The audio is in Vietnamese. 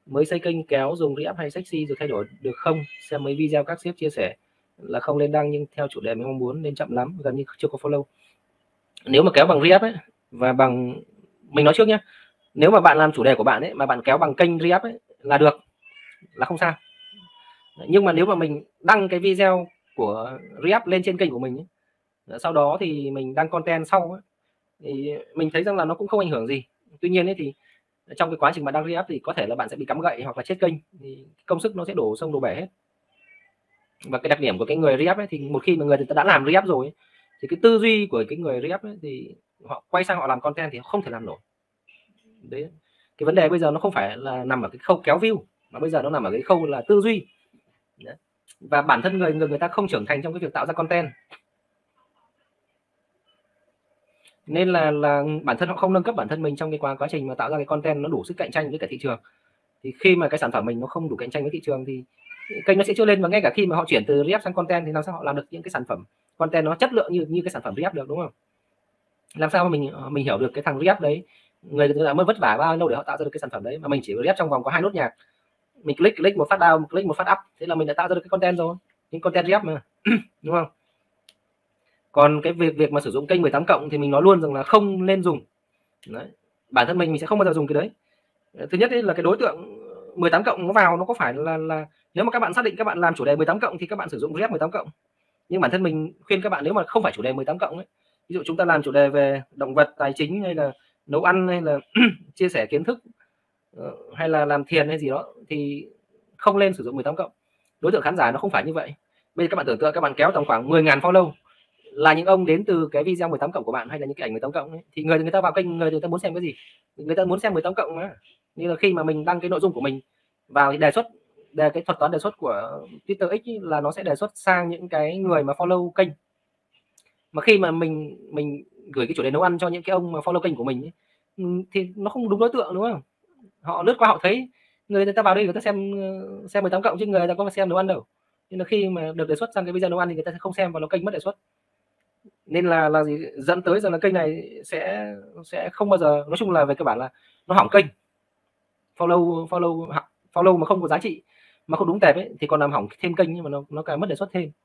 Mới xây kênh kéo dùng React hay sexy rồi thay đổi được không? Xem mấy video các sếp chia sẻ là không lên đăng nhưng theo chủ đề mình mong muốn nên chậm lắm, gần như chưa có follow. Nếu mà kéo bằng React ấy và bằng, mình nói trước nhé, nếu mà bạn làm chủ đề của bạn ấy mà bạn kéo bằng kênh React ấy là được, là không sao. Nhưng mà nếu mà mình đăng cái video của React lên trên kênh của mình ấy, sau đó thì mình đăng content sau ấy, thì mình thấy rằng là nó cũng không ảnh hưởng gì. Tuy nhiên ấy thì trong cái quá trình bạn đăng React thì có thể là bạn sẽ bị cắm gậy hoặc là chết kênh, thì công sức nó sẽ đổ sông đổ bể hết. Và cái đặc điểm của cái người React ấy, thì một khi mà người ta đã làm React rồi ấy, thì cái tư duy của cái người React ấy, thì họ quay sang họ làm content thì họ không thể làm nổi. Đấy, cái vấn đề bây giờ nó không phải là nằm ở cái khâu kéo view, mà bây giờ nó nằm ở cái khâu là tư duy. Đấy. Và bản thân người ta không trưởng thành trong cái việc tạo ra content, nên là bản thân họ không nâng cấp bản thân mình trong cái quá trình mà tạo ra cái content nó đủ sức cạnh tranh với cả thị trường. Thì khi mà cái sản phẩm mình nó không đủ cạnh tranh với thị trường thì kênh nó sẽ chưa lên. Và ngay cả khi mà họ chuyển từ React sang content thì làm sao họ làm được những cái sản phẩm content nó chất lượng như cái sản phẩm React được, đúng không? Làm sao mà mình hiểu được cái thằng React đấy, người ta mới vất vả bao lâu để họ tạo ra được cái sản phẩm đấy, mà mình chỉ React trong vòng có 2 nốt nhạc, mình click một phát down, click một phát up, thế là mình đã tạo ra được cái content rồi, những content React mà đúng không? Còn cái việc mà sử dụng kênh 18 cộng thì mình nói luôn rằng là không nên dùng. Đấy. Bản thân mình sẽ không bao giờ dùng cái đấy. Thứ nhất là cái đối tượng 18 cộng nó vào nó có phải là nếu mà các bạn xác định các bạn làm chủ đề 18 cộng thì các bạn sử dụng React 18 cộng. Nhưng bản thân mình khuyên các bạn nếu mà không phải chủ đề 18 cộng ấy, ví dụ chúng ta làm chủ đề về động vật, tài chính hay là nấu ăn hay là chia sẻ kiến thức hay là làm thiền hay gì đó thì không nên sử dụng 18 cộng. Đối tượng khán giả nó không phải như vậy. Bây giờ các bạn tưởng tượng các bạn kéo tầm khoảng 10.000 follow là những ông đến từ cái video 18 cộng của bạn hay là những cái ảnh 18 cộng ấy, thì người ta vào kênh, người ta muốn xem cái gì? Người ta muốn xem 18 cộng mà. Như là khi mà mình đăng cái nội dung của mình vào thì đề xuất cái thuật toán đề xuất của Twitter X là nó sẽ đề xuất sang những cái người mà follow kênh. Mà khi mà mình gửi cái chủ đề nấu ăn cho những cái ông mà follow kênh của mình ấy, thì nó không đúng đối tượng, đúng không? Họ lướt qua họ thấy người ta vào đây người ta xem 18 cộng chứ người ta có xem nấu ăn đâu. Nhưng là khi mà được đề xuất sang cái video nấu ăn thì người ta sẽ không xem và nó kênh mất đề xuất. Nên là gì, dẫn tới rằng là kênh này sẽ không bao giờ, nói chung là về cơ bản là nó hỏng kênh. Follow mà không có giá trị, mà không đúng tệp ấy thì còn làm hỏng thêm kênh, nhưng mà nó càng mất đề xuất thêm.